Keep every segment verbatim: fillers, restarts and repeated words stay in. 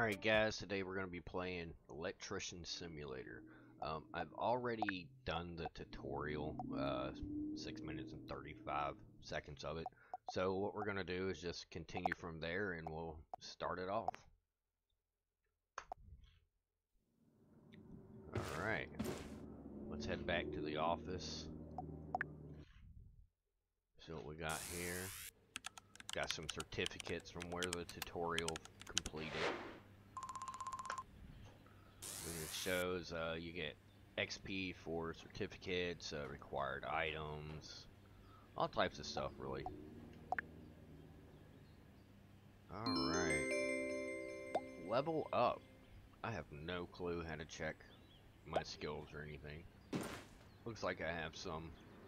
Alright guys, today we're going to be playing Electrician Simulator. Um, I've already done the tutorial, uh, six minutes and thirty-five seconds of it. So what we're going to do is just continue from there and we'll start it off. Alright, let's head back to the office. See what we got here. Got some certificates from where the tutorial completed. And it shows uh, you get X P for certificates, uh, required items, all types of stuff, really. Alright. Level up. I have no clue how to check my skills or anything. Looks like I have some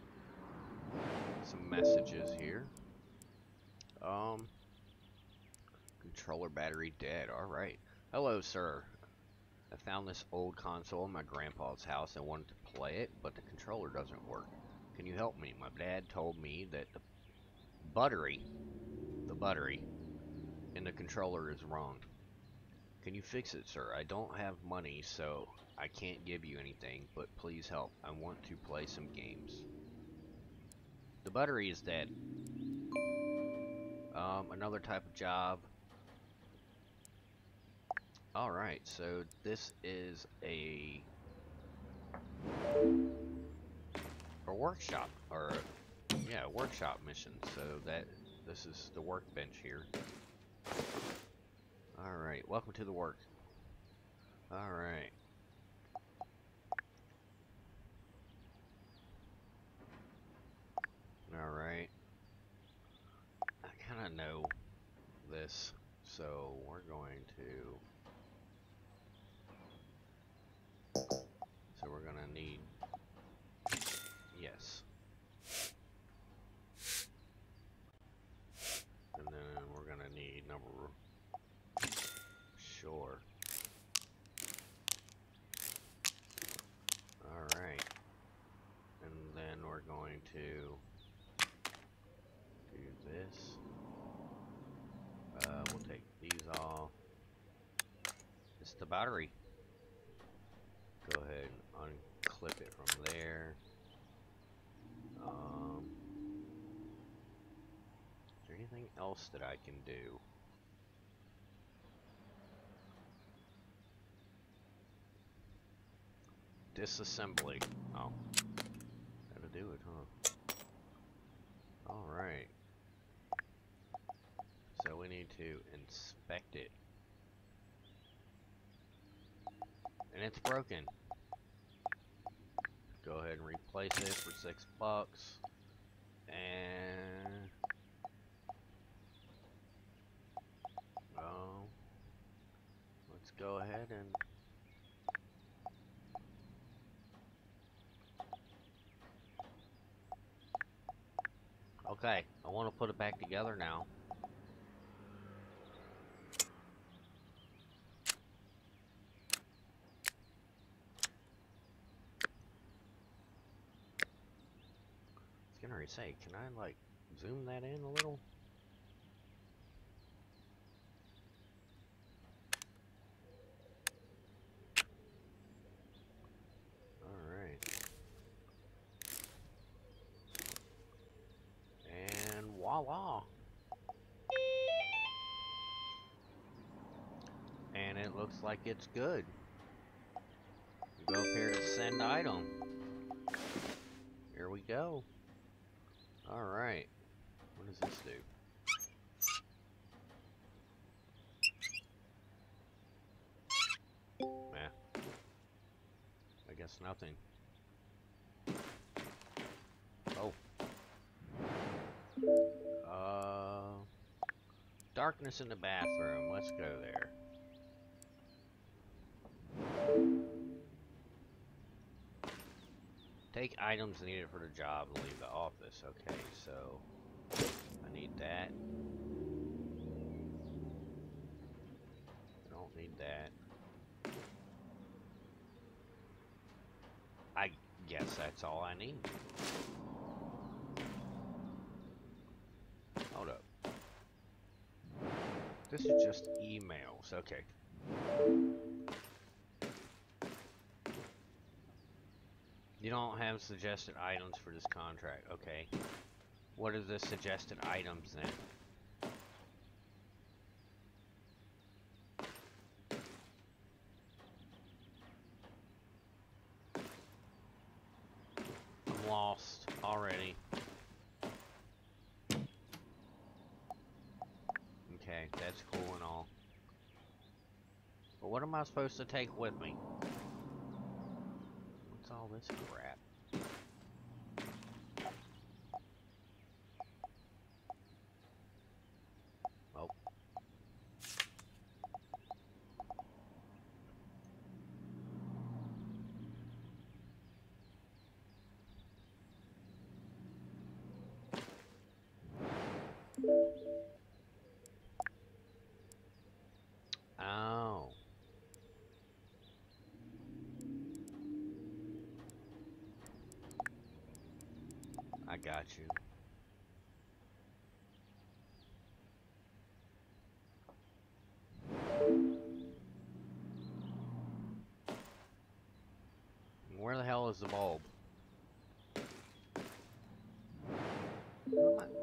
some messages here. Um, controller battery dead. Alright. Hello, sir. I found this old console in my grandpa's house and wanted to play it, but the controller doesn't work. Can you help me? My dad told me that the battery, the battery in the controller is wrong. Can you fix it, sir? I don't have money, so I can't give you anything, but please help. I want to play some games. The battery is dead. Um, another type of job. Alright, so this is a a workshop, or a, yeah, a workshop mission. So that this is the workbench here. Alright, welcome to the work. Alright. Alright. I kinda know this, so we're going to So we're gonna need, yes. And then we're gonna need number, sure. Alright. And then we're going to do this. Uh, we'll take these off. It's the battery. Go ahead and unclip it from there. Um, is there anything else that I can do? Disassembly. Oh, gotta do it, huh? Alright. So we need to inspect it. And it's broken. Go ahead and replace it for six bucks. And oh, let's go ahead and okay. I want to put it back together now. I was gonna say, can I like zoom that in a little? Alright. And voila! And it looks like it's good. Go up here to send item. Here we go. Alright. What does this do? Nah. I guess nothing. Oh. Uh, darkness in the bathroom. Let's go there. Take items needed for the job and leave the office. Okay, so I need that. I don't need that. I guess that's all I need. Hold up. This is just emails. Okay. You don't have suggested items for this contract. Okay. What are the suggested items then? I'm lost already. Okay, that's cool and all. But what am I supposed to take with me? What's all this crap? Oh. Oh. I got you. Where the hell is the bulb? What?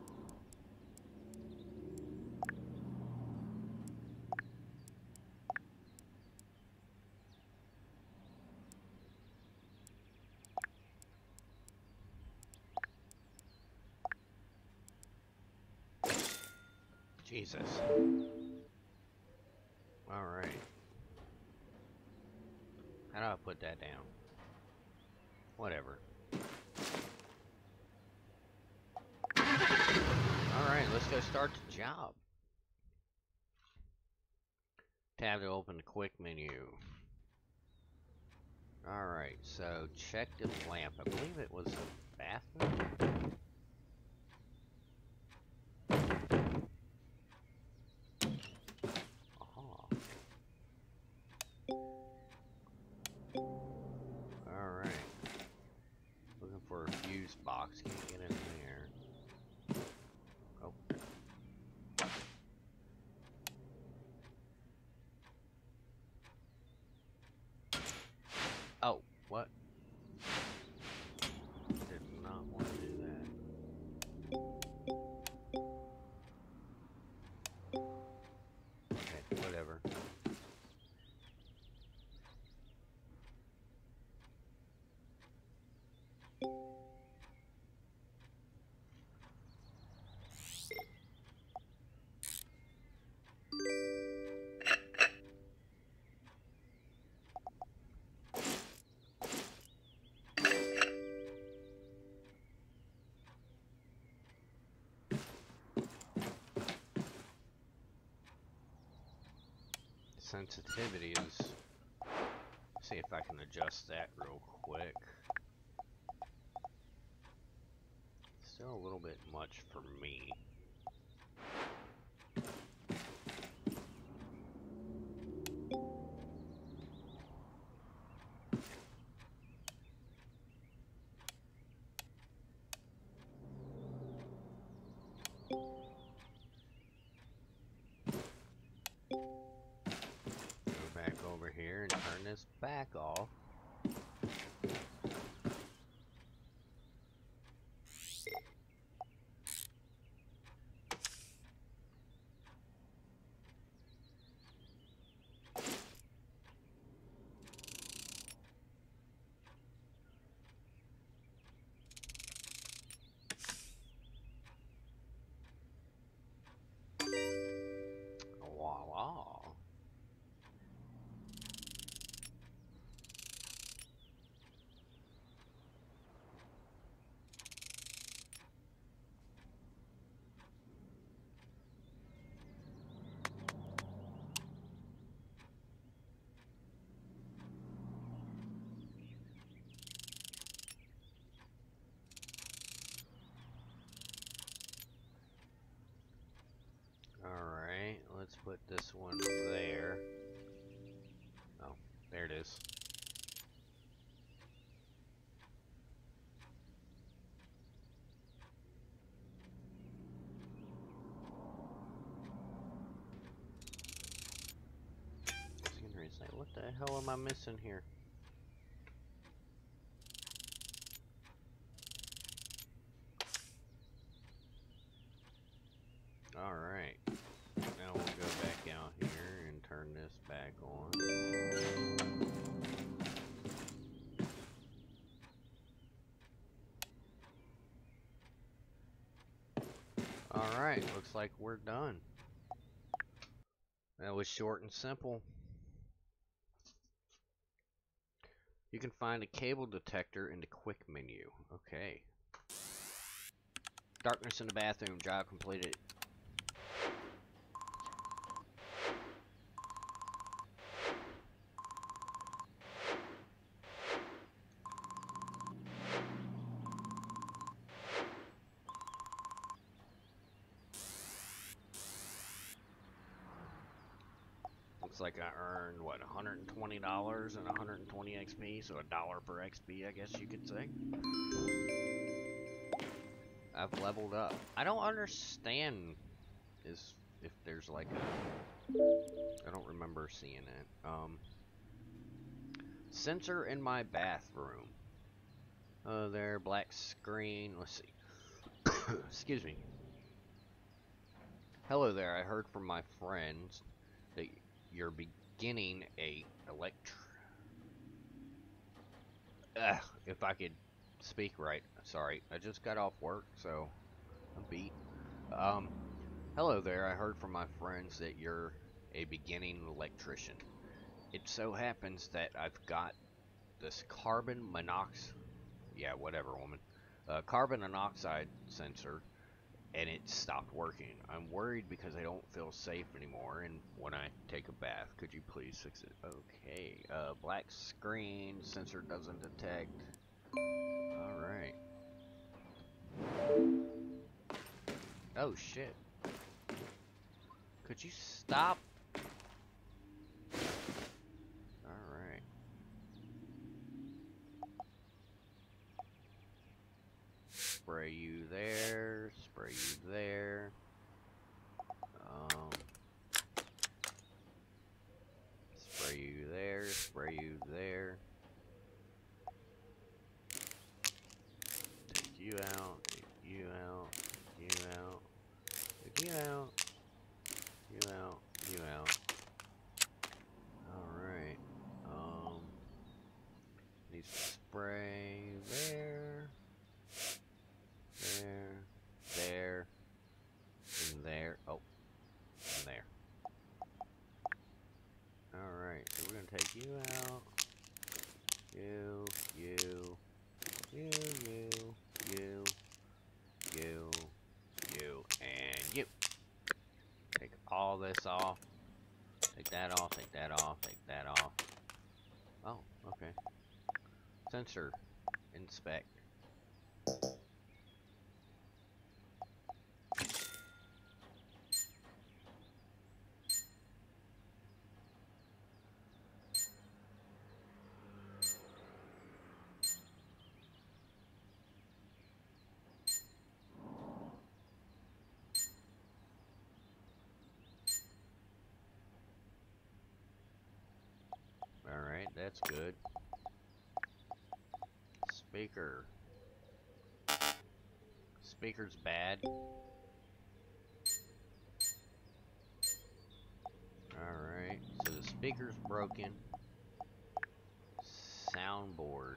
Jesus. Alright. How do I put that down? Whatever. Alright, let's go start the job. Tab to open the quick menu. Alright, so check the lamp. I believe it was the bathroom. Aha. Alright. Looking for a fuse box. Can't get in there. Oh. Oh, what? Did not want to do that. Okay, whatever. Sensitivity is, see if I can adjust that real quick. Still a little bit much for me. Here and turn this back off. Voila. Alright, let's put this one there. Oh, there it is. The hell am I missing here? Alright. Now we'll go back out here and turn this back on. Alright, looks like we're done. That was short and simple. You can find a cable detector in the quick menu. Okay. Darkness in the bathroom. Job completed. Looks like I earned, what, one hundred twenty dollars and one hundred twenty X P, so a dollar per X P, I guess you could say. I've leveled up. I don't understand is if there's like a... I don't remember seeing it. Um, sensor in my bathroom. Oh, there, black screen. Let's see. Excuse me. Hello there, I heard from my friends that you're beginning a elect... Ugh, if I could speak right. Sorry, I just got off work, so I'm beat. Um, hello there, I heard from my friends that you're a beginning electrician. It so happens that I've got this carbon monoxide... Yeah, whatever, woman. Uh, carbon monoxide sensor, and it stopped working. I'm worried because I don't feel safe anymore, and when I take a bath, could you please fix it? Okay, uh, black screen, sensor doesn't detect. Alright. Oh, shit. Could you stop? Alright. Spray you there, spray you there. Um, spray you there, spray you there. Take you out, take you out, you out, take you out, you out, you out. Alright. Um, need spray there, there, there, and there. Oh, and there. Alright, so we're gonna take you out. You, you, you, you, you, you, you, and you. Take all this off. Take that off, take that off, take that off. Oh, okay. Sensor. Inspect. Alright, that's good. Speaker. Speaker's bad. Alright, so the speaker's broken. Soundboard.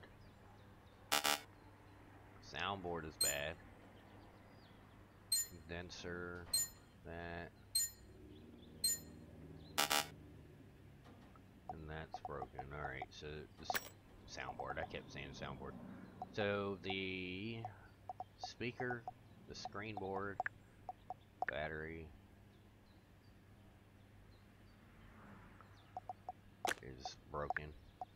Soundboard is bad. Condenser. That. And that's broken. Alright, so this soundboard. I kept saying soundboard. So the speaker, the screen board, battery is broken.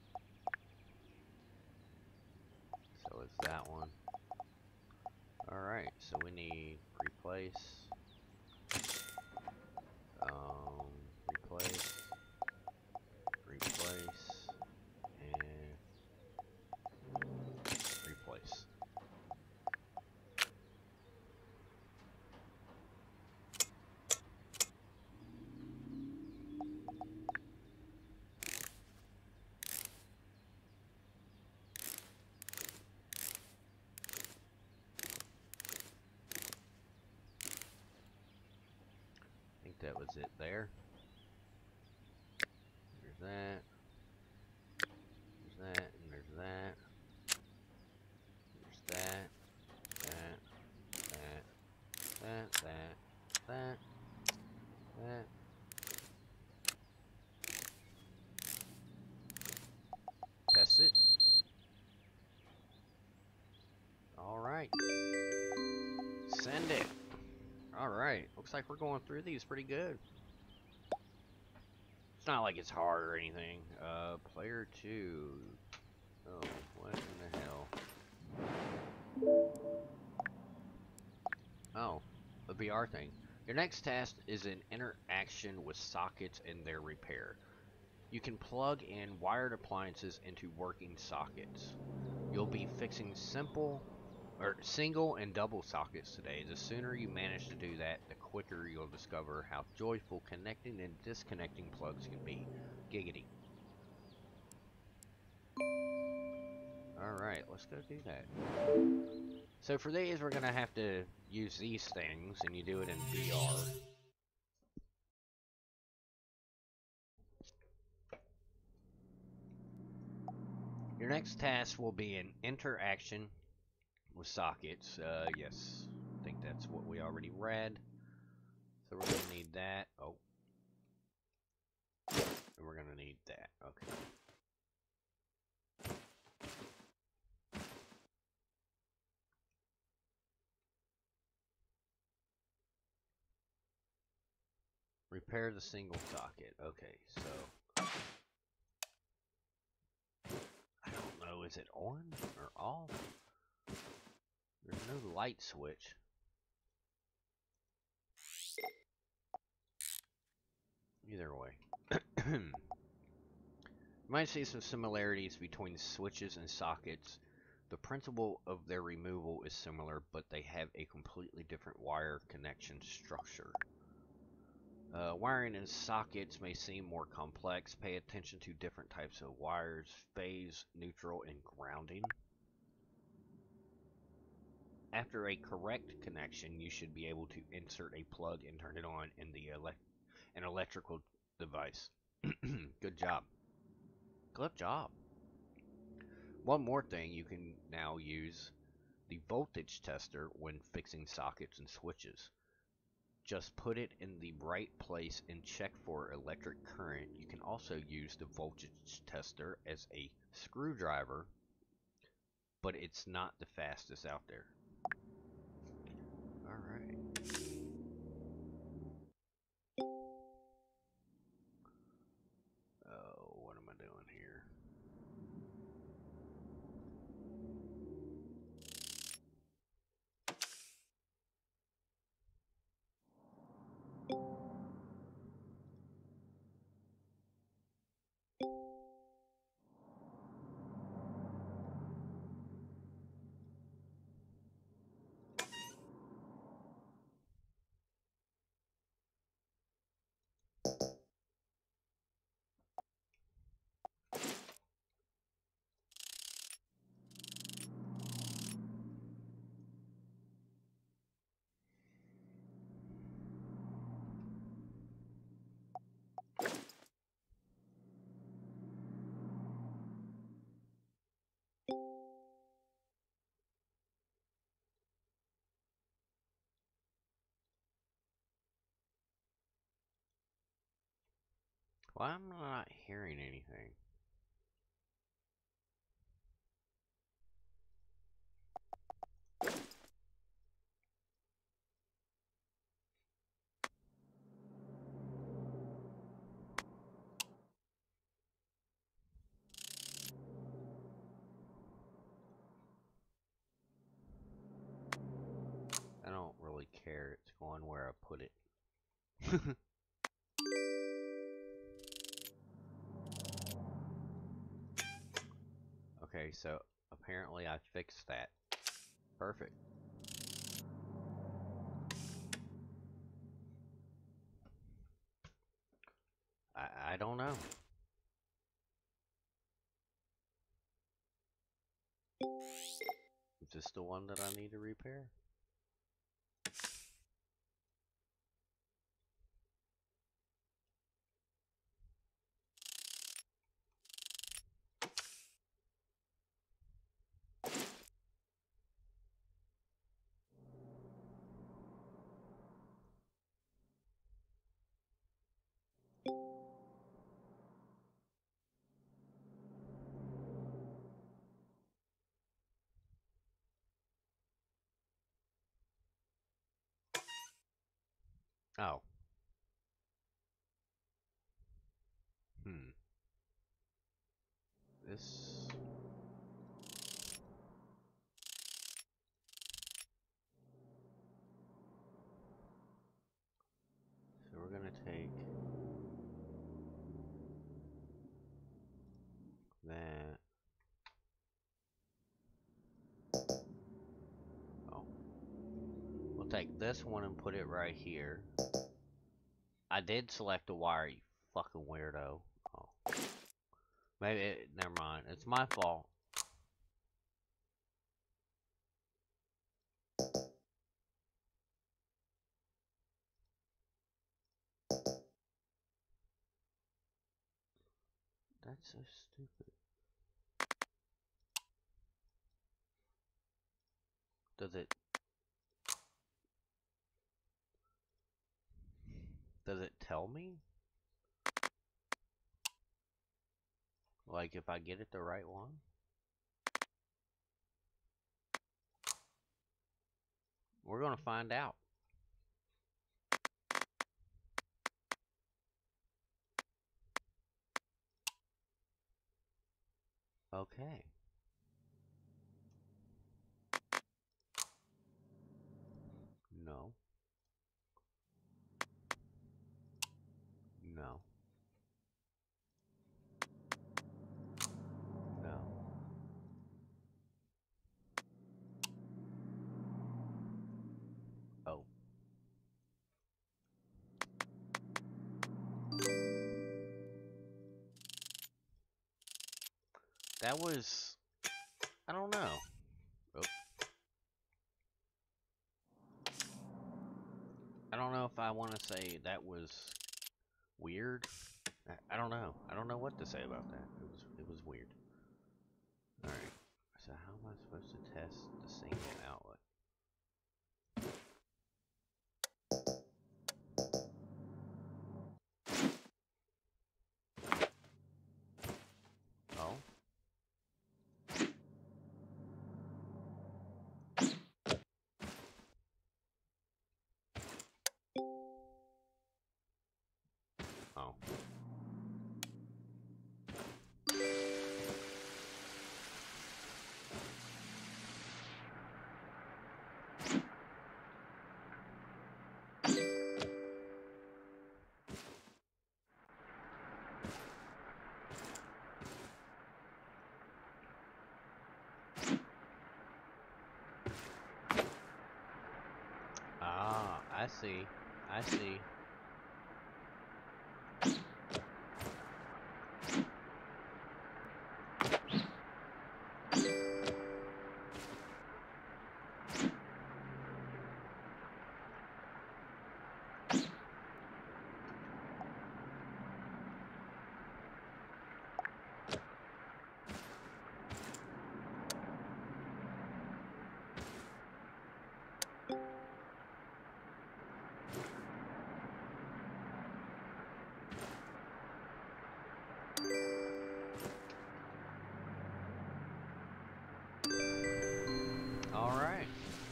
So it's that one. Alright, so we need replace. Um, replace. Replace. And replace. Is it there? There's that. There's that, and there's that. There's that. That. That. That. That. That. That. Test it. Alright. Send it. Alright. Looks like we're going through these pretty good. It's not like it's hard or anything. Uh, player two. Oh, what in the hell? Oh, the V R thing. Your next task is an interaction with sockets and their repair. You can plug in wired appliances into working sockets. You'll be fixing simple or single and double sockets today. The sooner you manage to do that, the quicker you'll discover how joyful connecting and disconnecting plugs can be. Giggity. Alright, let's go do that. So for these, we're going to have to use these things, and you do it in V R. Your next task will be an interaction with sockets. Uh, yes, I think that's what we already read. So we're going to need that. Oh. And we're going to need that. Okay. Repair the single socket. Okay, so I don't know, is it on or off? There's no light switch. Either way. You might see some similarities between switches and sockets. The principle of their removal is similar, but they have a completely different wire connection structure. Uh, wiring in sockets may seem more complex. Pay attention to different types of wires, phase, neutral, and grounding. After a correct connection, you should be able to insert a plug and turn it on in the ele an electrical device. Good job. Good job. One more thing, you can now use the voltage tester when fixing sockets and switches. Just put it in the right place and check for electric current. You can also use the voltage tester as a screwdriver, but it's not the fastest out there. Alright. Oh, what am I doing here? Well, I'm not hearing anything. I don't really care. It's going where I put it. Okay, so apparently I fixed that. Perfect. I, I don't know. Is this the one that I need to repair? Oh. Hmm. This... So we're gonna take that. Oh. We'll take this one and put it right here. I did select a wire, you fucking weirdo. Oh. Maybe it, never mind. It's my fault. That's so stupid. Does it... Does it tell me? Like, if I get it the right one? We're gonna find out. Okay. No. No. No. Oh. That was... I don't know. Oh. I don't know if I want to say that was weird. I, I don't know. I don't know what to say about that. It was it was weird. All right. So how am I supposed to test the single outlet? Oh. Oh. Ah, I see. I see. All right.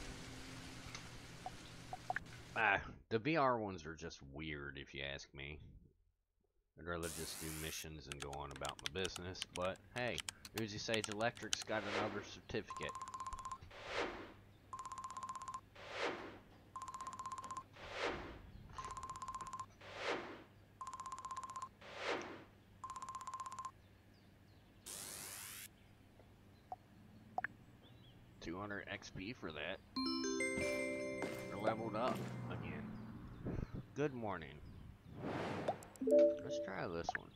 Ah, the V R ones are just weird, if you ask me. I'd rather just do missions and go on about my business, but hey, Uzi Sage Electric's got another certificate. two hundred X P for that. We're leveled up again. Good morning. Let's try this one.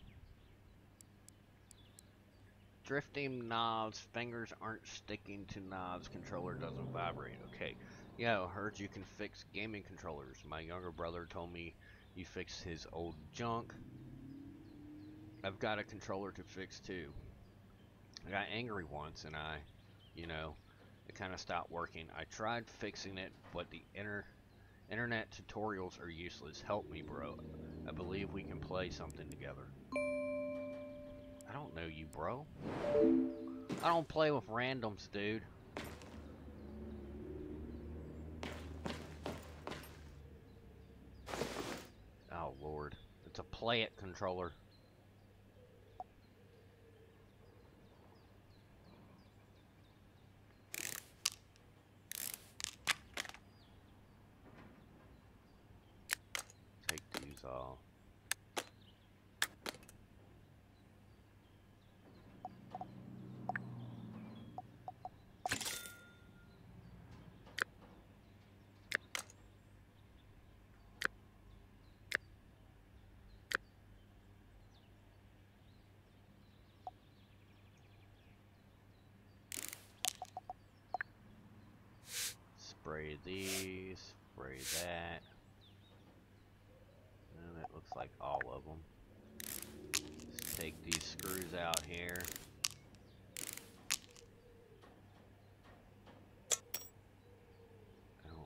Drifting knobs, fingers aren't sticking to knobs, controller doesn't vibrate. Okay. Yeah, I heard you can fix gaming controllers. My younger brother told me you fixed his old junk. I've got a controller to fix too. I got angry once and I, you know, it kind of stopped working. I tried fixing it, but the inter internet tutorials are useless. Help me, bro. I believe we can play something together. I don't know you, bro. I don't play with randoms, dude. Play it, controller. Take these off. Spray these, spray that. And it looks like all of them. Let's take these screws out here. Oh.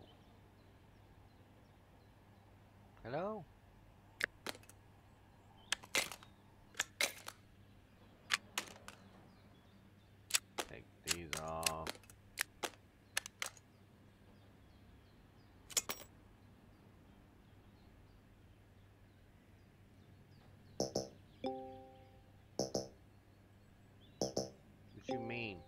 Hello? Take these off. What you mean?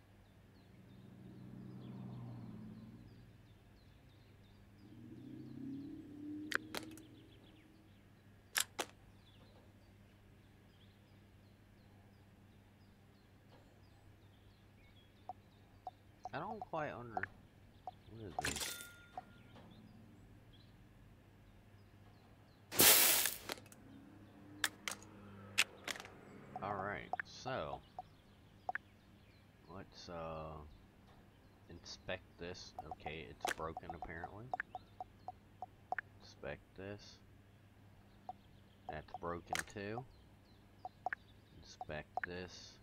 I don't quite under. What is this? Alright, so let's uh inspect this. Okay, it's broken apparently. Inspect this. That's broken too. Inspect this.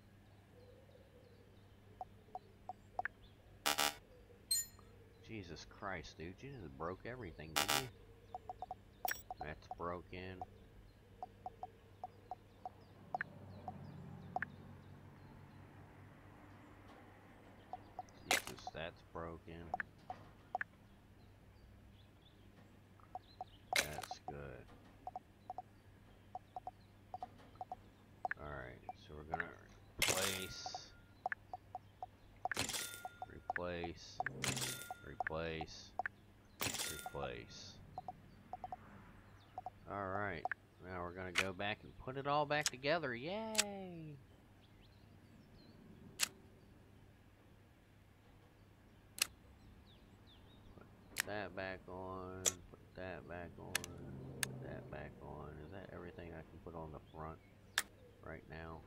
Jesus Christ, dude, you just broke everything, didn't you? That's broken. Jesus, that's broken. That's good. Alright, so we're gonna replace, replace, replace, replace. Alright, now we're gonna go back and put it all back together. Yay! Put that back on, put that back on, put that back on. Is that everything I can put on the front right now?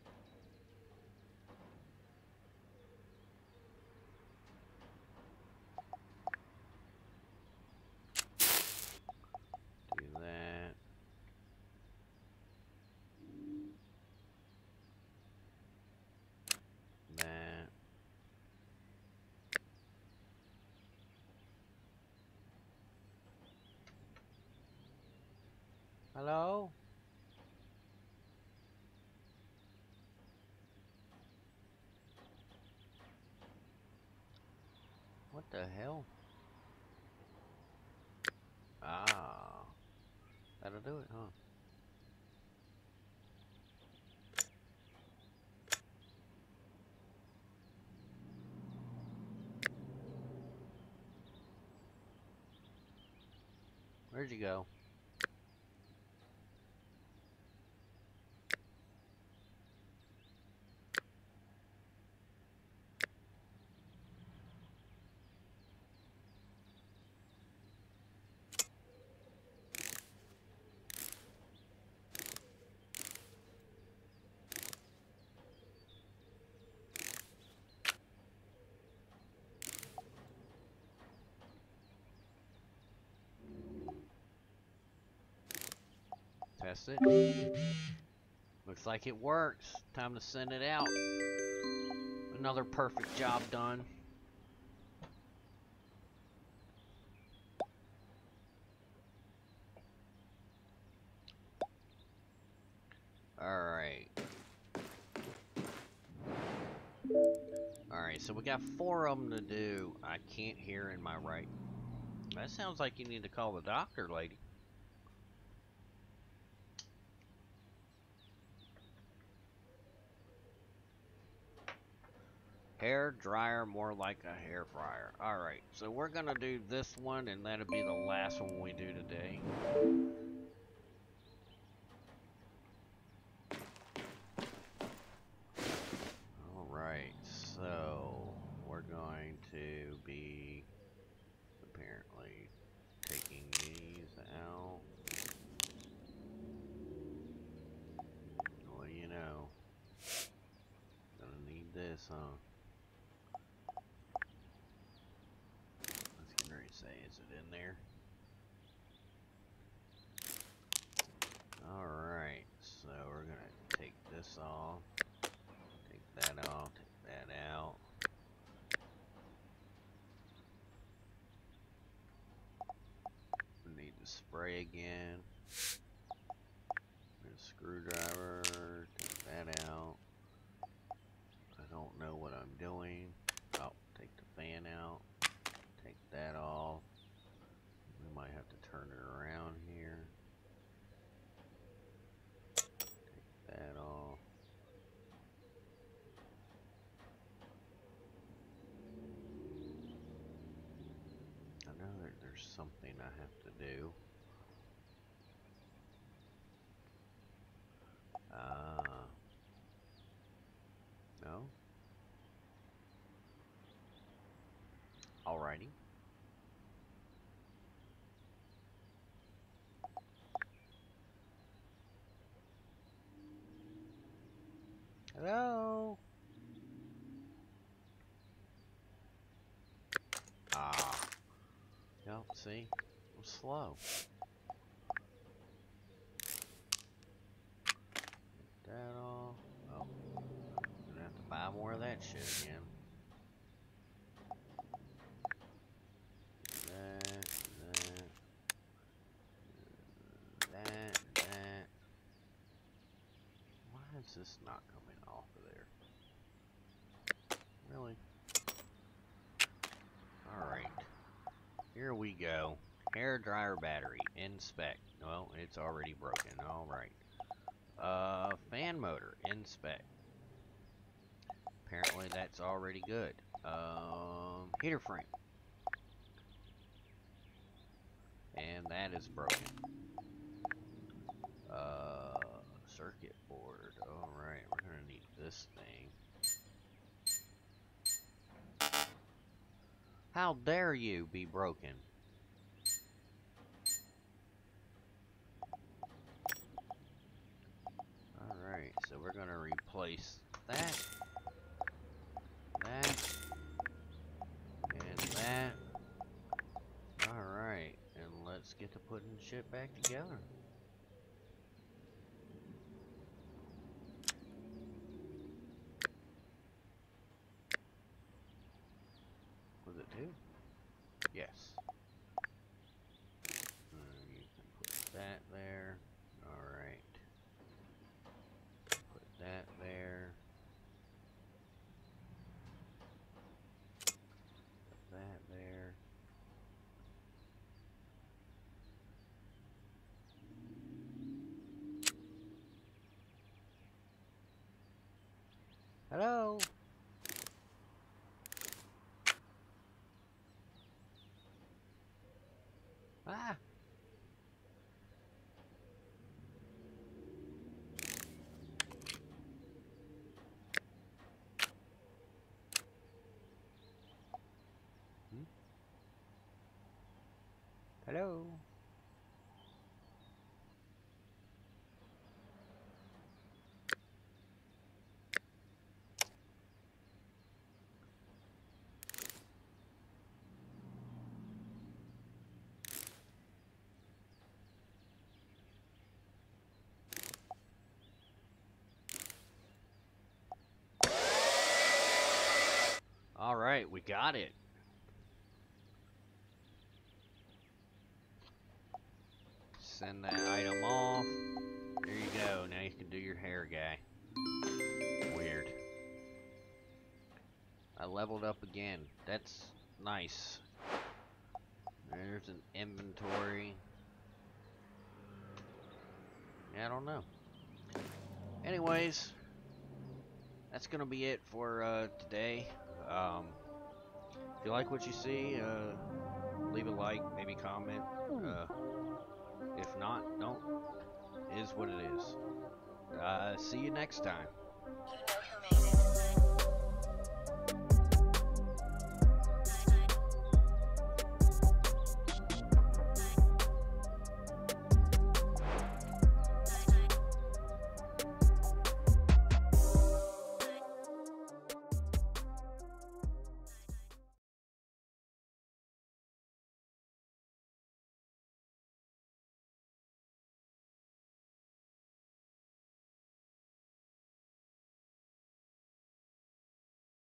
Do that. That. Hello? What the hell? Ah. That'll do it, huh? Where'd you go? Test it. Looks like it works. Time to send it out. Another perfect job done. Alright. Alright, so we got four of them to do. I can't hear in my right. That sounds like you need to call the doctor, lady. Hair dryer, more like a hair fryer. Alright, so we're gonna do this one, and that'll be the last one we do today. Alright, so we're going to be apparently taking these out. What do you know? Gonna need this, huh? I was getting ready to say, is it in there? Alright, so we're gonna take this off, take that off, take that out. We need to spray again. Get a screwdriver, take that out. I don't know what I'm doing. Oh, take the fan out, take that off. We might have to turn it around here. Take that off. I know that there's something I have to do. Ah. No? Alrighty. Hello? Ah. Yep, see? I'm slow. Take that off. Oh. Gonna have to buy more of that shit again. That, that, that, that. Why is this not coming off of there? Really? Alright. Here we go. Hair dryer battery. Inspect. Well, it's already broken. Alright. Uh, fan motor. Inspect. Apparently that's already good. Um, heater frame. And that is broken. Uh, circuit board. Alright, we're gonna need this thing. How dare you be broken? Alright, so we're gonna replace that, that, and that. Alright, and let's get to putting shit back together. Was it two? Yes. Uh, you can put that there. Alright. Put that there. Put that there. Hello? Ah! Hmm? Hello? Alright, we got it. Send that item off. There you go. Now you can do your hair, guy. Weird. I leveled up again. That's nice. There's an inventory. Yeah, I don't know. Anyways, that's gonna be it for uh, today. Um, if you like what you see, uh, leave a like, maybe comment. Uh, if not, don't. It is what it is. Uh, see you next time. You know who made